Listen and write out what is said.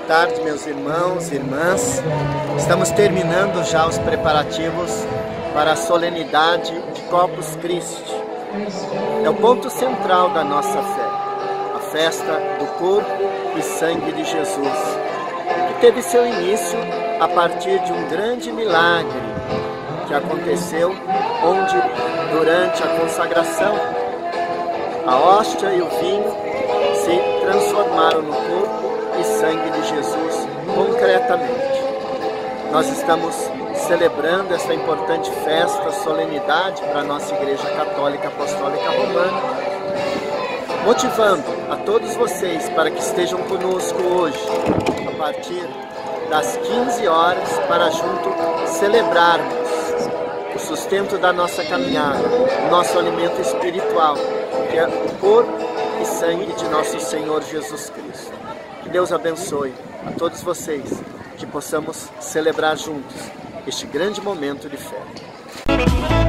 tarde, meus irmãos e irmãs. Estamos terminando já os preparativos para a solenidade de Corpus Christi. É o ponto central da nossa fé, a festa do corpo e sangue de Jesus, que teve seu início a partir de um grande milagre que aconteceu onde, durante a consagração, a hóstia e o vinho se transformaram no corpo e sangue de Jesus concretamente. Nós estamos celebrando essa importante festa, solenidade para a nossa Igreja Católica Apostólica Romana, motivando a todos vocês para que estejam conosco hoje, a partir das 15 horas, para junto celebrarmos o sustento da nossa caminhada, o nosso alimento espiritual, que é o corpo e sangue de nosso Senhor Jesus Cristo. Que Deus abençoe a todos vocês, que possamos celebrar juntos este grande momento de fé.